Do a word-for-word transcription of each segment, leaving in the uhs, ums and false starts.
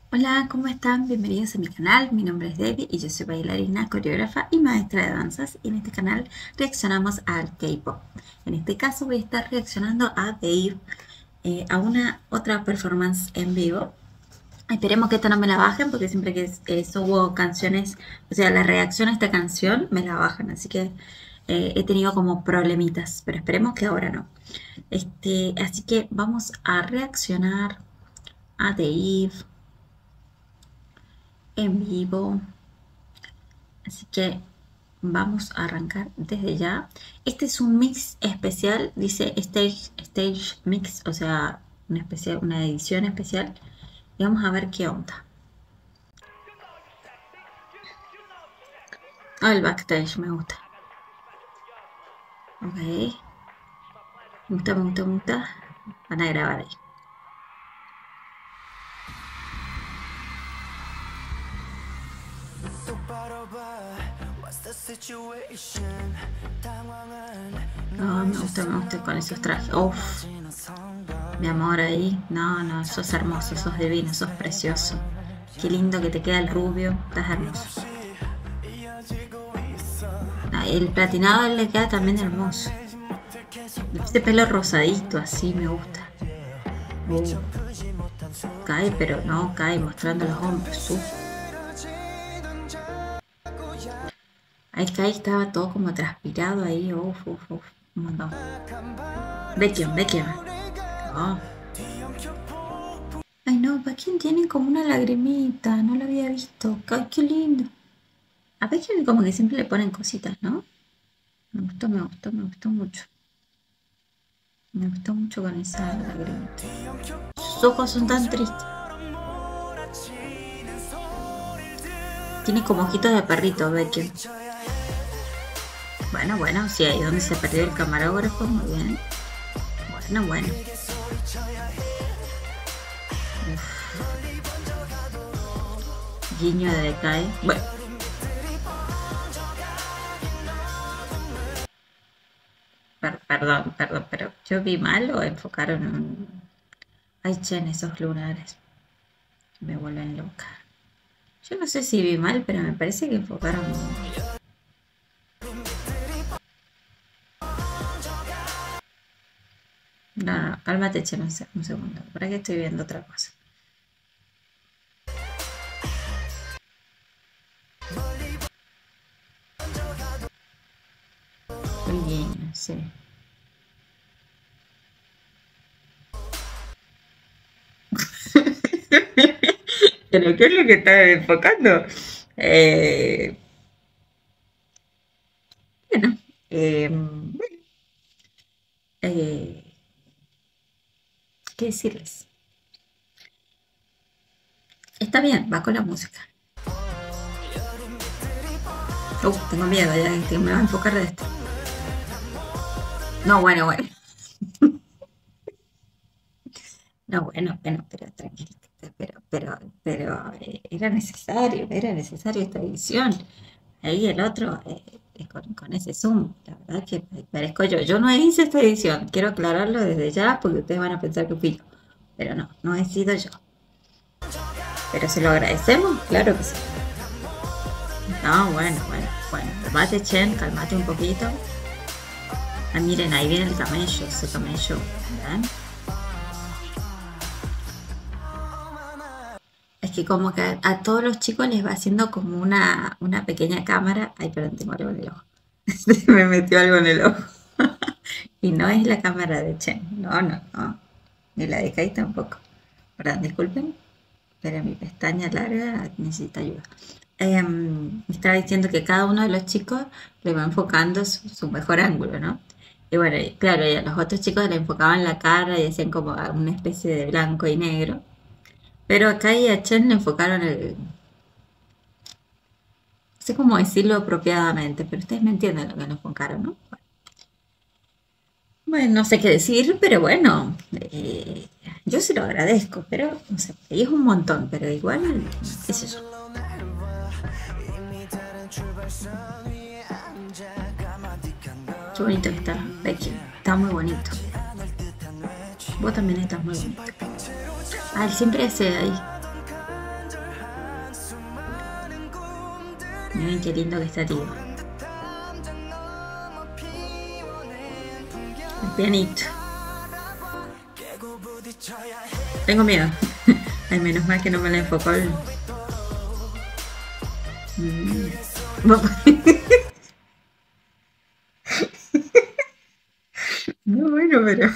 Hola, ¿cómo están? Bienvenidos a mi canal. Mi nombre es Debbie y yo soy bailarina, coreógrafa y maestra de danzas. Y en este canal reaccionamos al K-pop. En este caso voy a estar reaccionando a Dave, eh, a una otra performance en vivo. Esperemos que esta no me la bajen porque siempre que eh, subo canciones, o sea, la reacción a esta canción me la bajan. Así que eh, he tenido como problemitas, pero esperemos que ahora no. Este, así que vamos a reaccionar a Dave en vivo. Así que vamos a arrancar desde ya. Este es un mix especial, dice Stage, stage Mix, o sea, una, especial, una edición especial. Y vamos a ver qué onda. Ah, el backstage me gusta. Ok. Me gusta, me gusta, me gusta. Van a grabar ahí. No, me gusta, me gusta con esos trajes. Uff. Mi amor ahí. No, no, sos hermoso, sos divino, sos precioso. Qué lindo que te queda el rubio. Estás hermoso. Ah, el platinado a él le queda también hermoso. Este pelo rosadito así me gusta. Uh. Cae, pero no cae mostrando los hombros. Uh. Ahí cae, estaba todo como transpirado ahí. Uf, uf, uf. Un montón. Beckham, Beckham. Oh. Ay no, Beckham tiene como una lagrimita. No lo había visto. Ay, qué lindo. A Beckham como que siempre le ponen cositas, ¿no? Me gustó, me gustó, me gustó mucho. Me gustó mucho con esa lagrimita. Sus ojos son tan tristes. Tiene como ojitos de perrito, Beckham. Bueno, bueno, sí, ahí donde se perdió el camarógrafo, muy bien. Bueno, bueno. Uf. Guiño de decae. Bueno. Per perdón, perdón, pero yo vi mal o enfocaron en... Ay, che, en esos lunares. Me vuelven loca. Yo no sé si vi mal, pero me parece que enfocaron... No, no, cálmate, che, un, un segundo. ¿Para qué estoy viendo otra cosa? Muy bien, sí. ¿Pero qué es lo que está enfocando? Eh, bueno, eh, bueno eh, ¿qué decirles? Está bien, va con la música. Uh, tengo miedo ya que me va a enfocar de esto. No, bueno, bueno. No, bueno, bueno, pero tranquilo. Pero, pero, pero eh, era necesario, era necesario esta edición. Ahí el otro, eh, con, con ese zoom, la verdad que parezco yo. Yo no hice esta edición, quiero aclararlo desde ya porque ustedes van a pensar que fui yo. Pero no, no he sido yo. Pero se lo agradecemos, claro que sí. No, bueno, bueno, bueno. Calmate, Chen, calmate un poquito. Ah, miren, ahí viene el camello, ese camello. ¿Verdad? Es que como que a, a todos los chicos les va haciendo como una, una pequeña cámara. Ay, perdón, tengo algo en el ojo. Me metió algo en el ojo. Y no es la cámara de Chen. No, no, no. Ni la de Kai tampoco. Perdón, disculpen. Pero mi pestaña larga necesita ayuda. Eh, me estaba diciendo que cada uno de los chicos le va enfocando su, su mejor ángulo, ¿no? Y bueno, y claro, y a los otros chicos le enfocaban la cara y hacían como una especie de blanco y negro. Pero acá y a Chen le enfocaron el... No sé cómo decirlo apropiadamente, pero ustedes me entienden lo que le enfocaron, ¿no? Bueno, no sé qué decir, pero bueno, eh, yo se lo agradezco, pero no sé, y es un montón, pero igual, qué sé yo. Qué bonito que está, Becky, está muy bonito. Vos también estás muy bonito. Ah, él siempre hace ahí. Miren qué lindo que está tío. El pianito. Tengo miedo. Ay, menos mal que no me la enfocó el... Mm. No, bueno, pero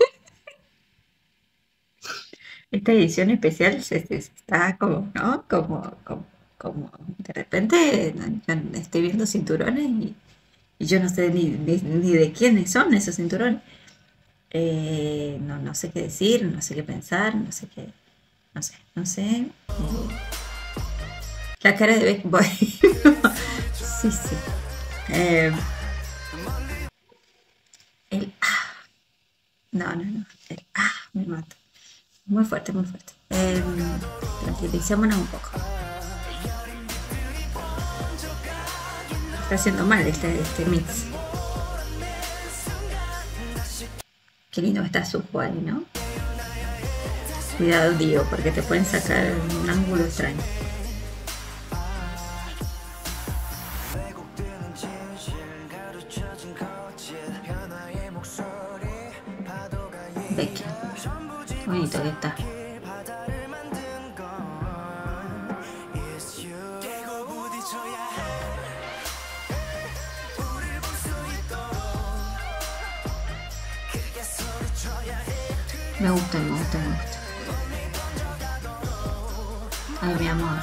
esta edición especial se, se- está como, ¿no? Como, como, como de repente no, yo estoy viendo cinturones y, y yo no sé ni, ni- ni de quiénes son esos cinturones. Eh, no, no sé qué decir, no sé qué pensar, no sé qué, no sé, no sé. Eh, la cara de Beck Boy. Sí, sí. Eh, el ah, no, no, no. El ah, me mata. Muy fuerte, muy fuerte. Eh, tranquilicémonos un poco. Está haciendo mal este, este mix. Qué lindo está su ahí, ¿no? Cuidado, Dio, porque te pueden sacar un ángulo extraño. Becky. Qué bonito que está. Me gusta, me gusta, me gusta. Ay, mi amor.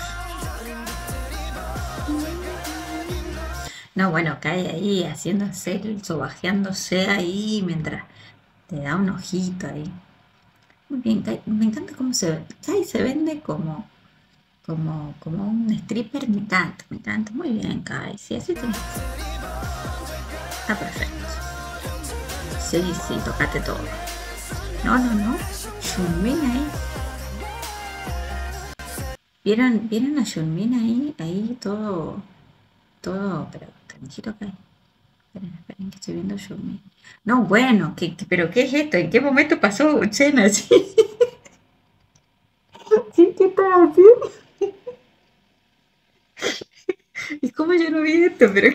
No, bueno, cae ahí haciéndose, el- sobajeándose ahí mientras te da un ojito ahí. Muy bien, Kai. Me encanta cómo se ve. Kai se vende como, como, como un stripper. Me encanta, me encanta. Muy bien, Kai. Sí, así tiene que ser. Está perfecto. Sí, sí, tocate todo. No, no, no. Yunmin ahí. ¿Vieron, ¿vieron a Yunmin ahí? Ahí todo, todo, pero tranquilo, Kai. Esperen, esperen, que estoy viendo Yunmin. No, bueno, ¿qué, qué- pero ¿qué es esto? ¿En qué momento pasó Chen así? ¿Sí? ¿Qué estás haciendo? ¿Y cómo yo no vi esto? Pero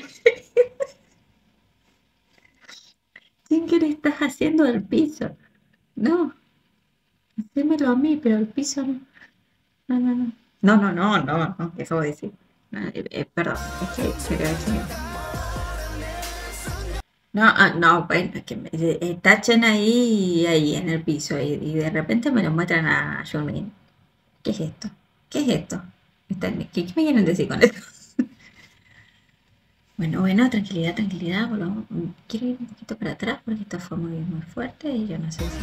¿quién que le estás haciendo al piso? No, hacémelo a mí, pero al piso no. No, no, no. No, no, no, no, no, ¿qué acabo de decir? No, eh, eh, perdón, es que, pero es que... No, ah, no, bueno, es que me, eh, eh, tachen ahí, ahí en el piso y, y de repente me lo muestran a Yulmin. ¿Qué es esto? ¿Qué es esto? Están- ¿Qué, qué me quieren decir con esto? Bueno, bueno, tranquilidad, tranquilidad. Volvamos. Mm, quiero ir un poquito para atrás porque esto fue muy, muy fuerte y yo no sé si...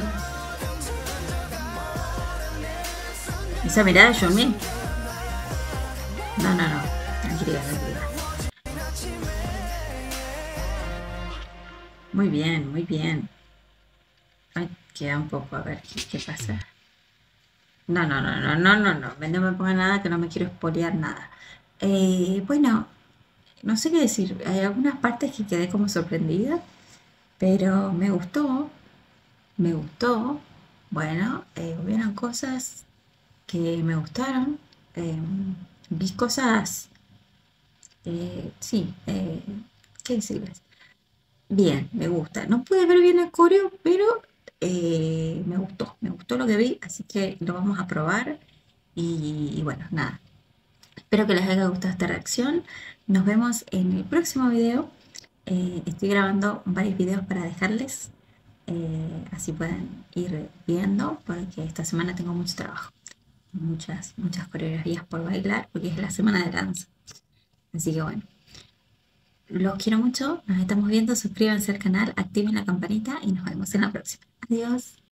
Esa mirada de Yulmin. No, no, no. Tranquilidad, tranquilidad. Muy bien, muy bien. Ay, queda un poco, a ver, ¿qué, qué pasa? No, no, no, no, no, no, no, no me ponga nada que no me quiero spoilear nada. Eh, bueno, no sé qué decir. Hay algunas partes que quedé como sorprendida, pero me gustó, me gustó. Bueno, eh, hubieron cosas que me gustaron. eh, Vi cosas, eh, sí, eh, ¿qué decirles? Bien, me gusta. No pude ver bien el coreo, pero eh, me gustó, me gustó lo que vi, así que lo vamos a probar. Y, y bueno, nada. Espero que les haya gustado esta reacción. Nos vemos en el próximo video. Eh, estoy grabando varios videos para dejarles, eh, así pueden ir viendo, porque esta semana tengo mucho trabajo, muchas, muchas coreografías por bailar, porque es la semana de danza. Así que bueno, los quiero mucho, nos estamos viendo, suscríbanse al canal, activen la campanita y nos vemos en la próxima. Adiós.